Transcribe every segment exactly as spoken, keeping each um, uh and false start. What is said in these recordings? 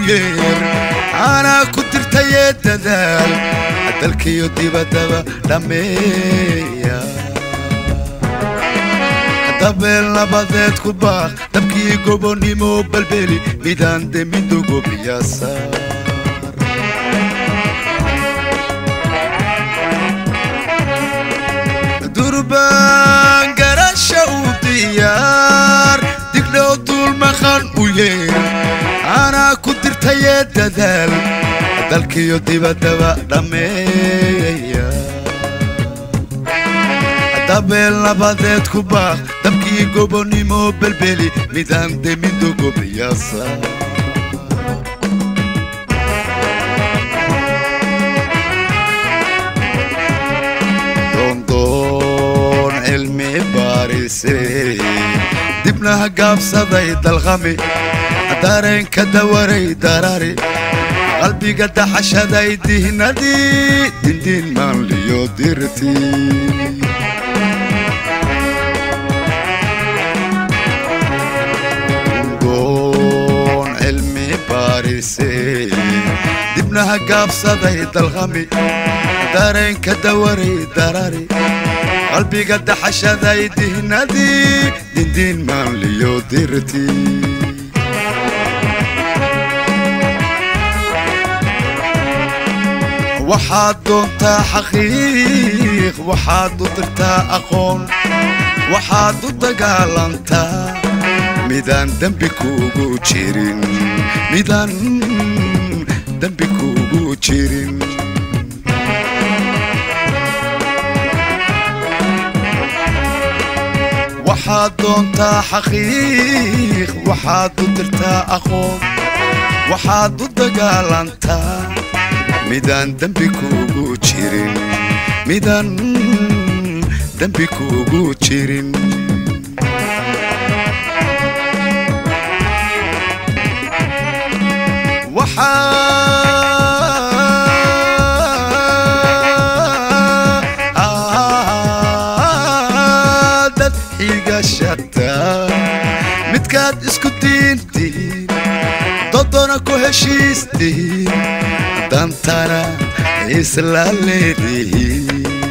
وير أنا كنت ارتيت دال عدلكي وديبا دبا دمية دبل نبضت كباخ تبكي قبوني مو بالبلي ميدان دي ميدو قبي ياسار دربان قرشة وديار دقلو طول مخان وير أنا كنت ارتيت دال عدلكي وديبا دبا دمية دبل نبضت كباخ تبكي قبوني مو بالبلي ميدان دي ميدو قبي ياسار دون دون علمي باريسي دبنا هقاف صدي دالغمي دارين كدوري دراري قلبي قد حشد ايديه ندي دين دين مان ليو ديرتي دون علمي باريسي دبنا هقاف صدي دالغمي دارين كدوري دراري قلبي قد حشد ايديه ندي دين دين مان ليو ديرتي وحاد دونتا حقيق وحاد دونتا أقون وحاد دقالانتا ميدان دنبكو جيرين ميدان دنبكو جيرين وحاد دونتا حقيق وحاد دونتا أقون وحاد دقالانتا ميدان دنبكو جيرين ميدان دنبكو جيرين وحادت حيقا شتا متكاد اسكتين دين ضدنا كوهشيستين دانتانا إسلا ليدي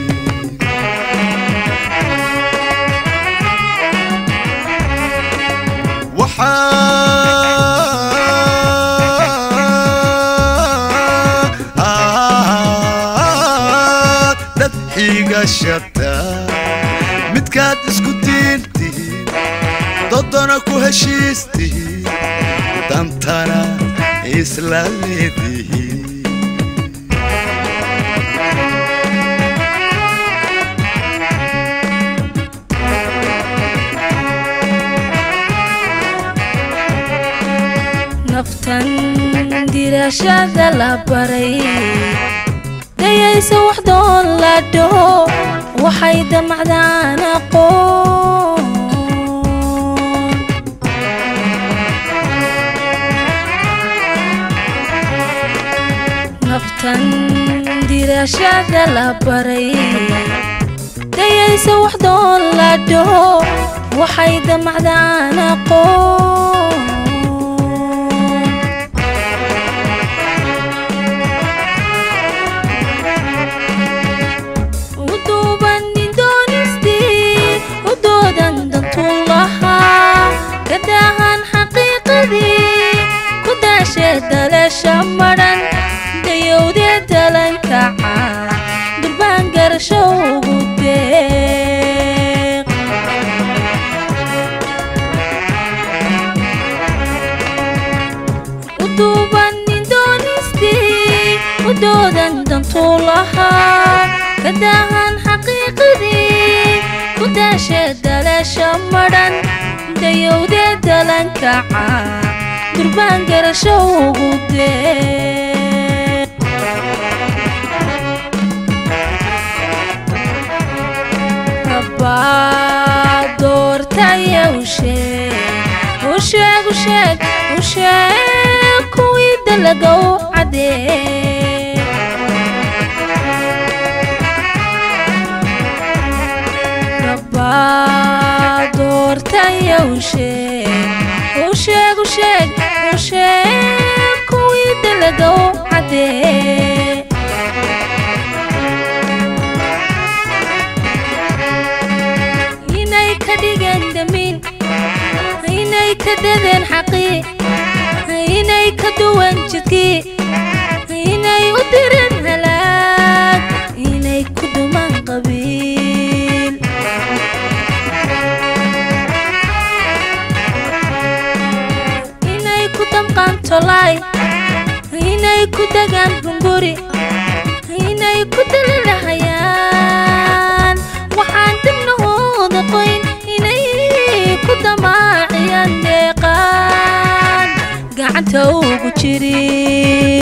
وحاد دحيقا شتا متكاد اسكتين دين ضدنا كوهشيستين دانتانا إسلا ليدي نفتن دراشة لبري ديس وحدو لدو وحيد معدان قون نفتن دراشة لبري ديس وحدو لدو وحيد معدان قون كداهن حقيقتي كداشة دلاشة مرن ديودي دلنكا دربان قرشو قديق ودوبان ندونستي ودودن دنطولها كداهن حقيقتي كداشة دلاشة مرن ديودي دلنكا دربان قرشو قديق ربا دورتايا وشيك وشيك وشيك وشيك ويدلقو عديك ربا دورتايا وشيك وشيك وشيك وشيك jidkii inay u direen halaag inay ku dumaan qabiil inay ku damqaan tolay inay ku dagaan hunguri inay ku dalilahayaan waxaan dibnahooda qoyn inay ku damaaciyaan deeqaan gacanta ugu jirin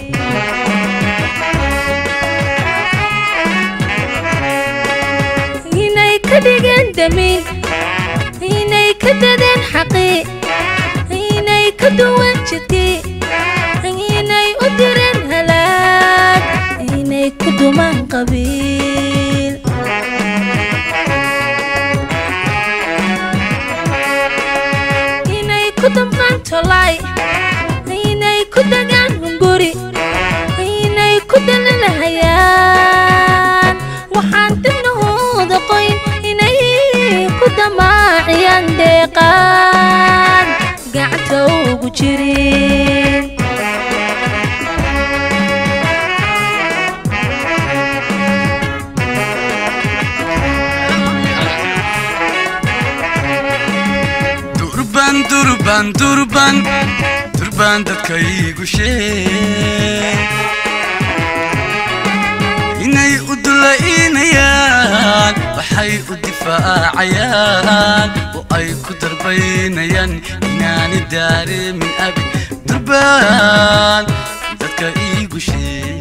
inay ka dhigeen damiin inay ka dadeen xaqii inay ka duwan jidkii inay u direen halaag inay ku dumaan qabiil inay ku damqaan tolay inay ku dagaan hunguri inay ku dalilahayaan waxaan dibnahooda qoyn inay ku damaaciyaan deeqaan gacanta ugu jirin durban durban durban dadkaygu sheeg inay u dulaynayaan waxay u difaacayaan oo ay ku darbaynayaan inaani dareemin abid durban dadkaygu sheeg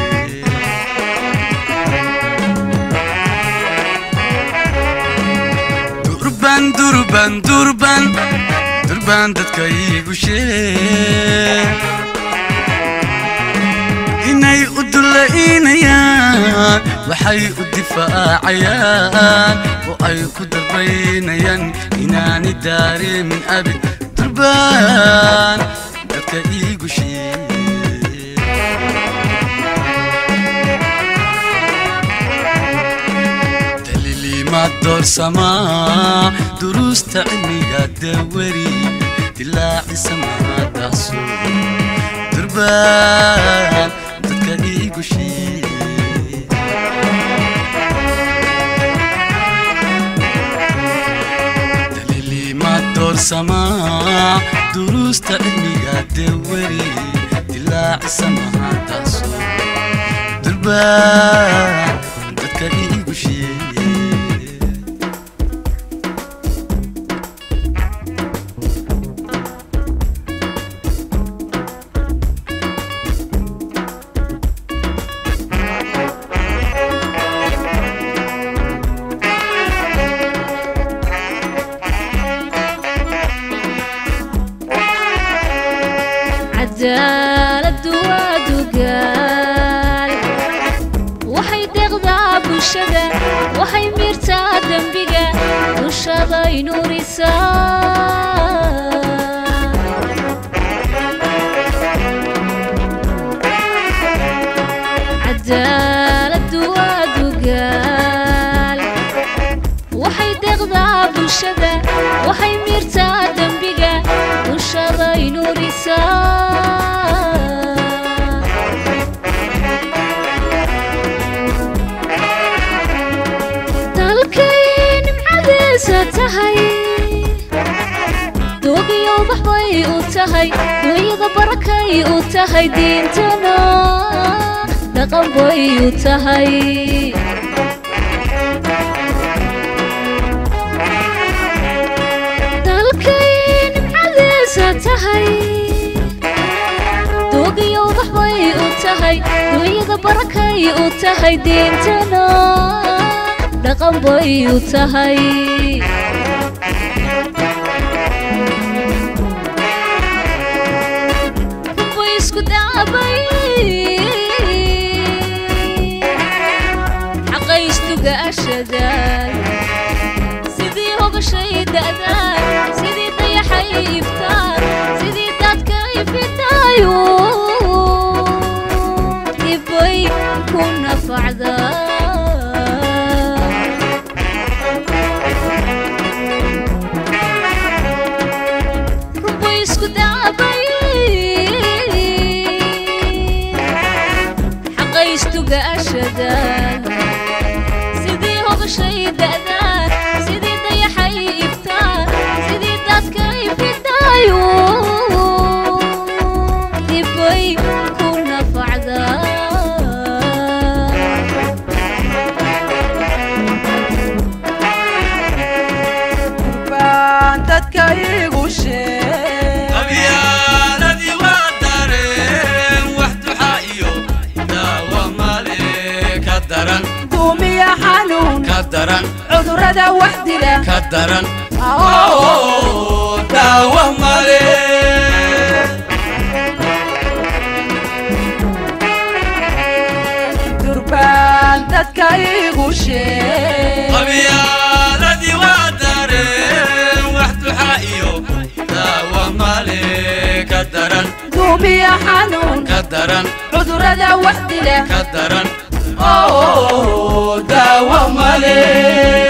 durban durban durban durban dadkaygu sheeg inay u dulaynayaan waxay u difaacayaan oo ay ku darbaynayaan inaani dareemin abid durban dadkaygu sheeg daliilimaad doorsamaa duruusta cilmiga dawari dilaaci samaadaaso durban dadkaygu sheeg daliilimaad doorsamaa duruusta cilmiga dawari dilaaci samaadaaso durban dadkaygu sheeg cadaaladu waa dugaal waxay deeqdaa bulshada waxay miirtaa dembiga bulshaday nuurisaa cadaaladu waa dugaal waxay deeqdaa bulshada waxay miirtaa dembiga bulshaday nuurisaa tahay doogiyo baxbay u tahay dunyada barakay u tahay diintana dhaqan bay u tahay dalkeen nimcadeesa tahay doogiyo baxbay u tahay dunyada barakay u tahay diintana dhaqan bay u tahay isku daabay xaqaystuga ashadaan sidii hogashay da'daan sidii dayaxay iftaan sidii dadka ifitaayo ibay ku nafacdaan isku daabay دقاشدا سيدي هو شي دادا سيدي ضي حيفتا سيدي داد كيف دايو دبي كنا فعدا بانتك كيغو شي أبيانتي ودارين وحدو حايو داوى مالي كدران قومي يا حنون كدران عذر دا وحدي له كدران أوه داوى مالي دربان تتكايغو شي أبيانتي ودارين وحدو حايو داوى مالي كدران قومي يا حنون كدران عذر دا وحدي له كدران أوه داوى مالي